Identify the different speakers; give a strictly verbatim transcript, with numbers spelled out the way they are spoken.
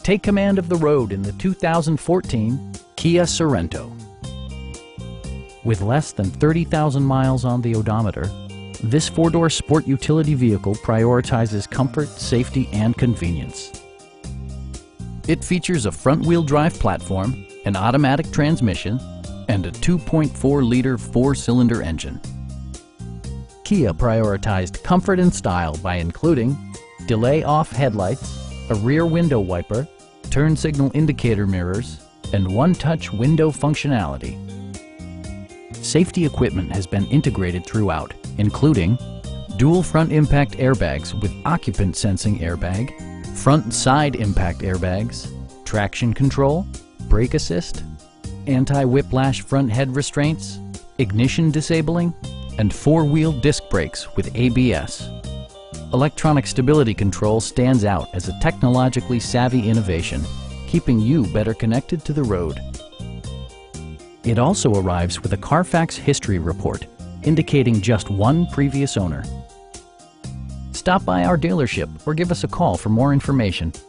Speaker 1: Take command of the road in the two thousand fourteen Kia Sorento. With less than thirty thousand miles on the odometer, this four-door sport utility vehicle prioritizes comfort, safety, and convenience. It features a front-wheel drive platform, an automatic transmission, and a two point four liter four-cylinder engine. Kia prioritized comfort and style by including delay-off headlights, a rear window wiper, turn signal indicator mirrors, and one-touch window functionality. Safety equipment has been integrated throughout, including dual front impact airbags with occupant sensing airbag, front and side impact airbags, traction control, brake assist, anti-whiplash front head restraints, ignition disabling, and four-wheel disc brakes with A B S. Electronic stability control stands out as a technologically savvy innovation, keeping you better connected to the road. It also arrives with a Carfax history report, indicating just one previous owner. Stop by our dealership or give us a call for more information.